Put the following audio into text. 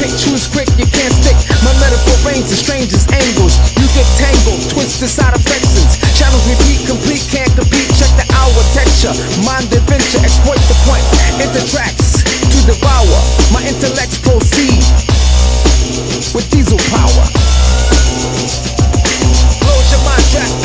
pick, choose quick, you can't stick. My metaphor range the strangest angles. You get tangled, twisted side affections. Channels repeat, complete, can't compete. Check the hour texture, mind adventure, exploit the point. Enter tracks to devour, my intellects proceed.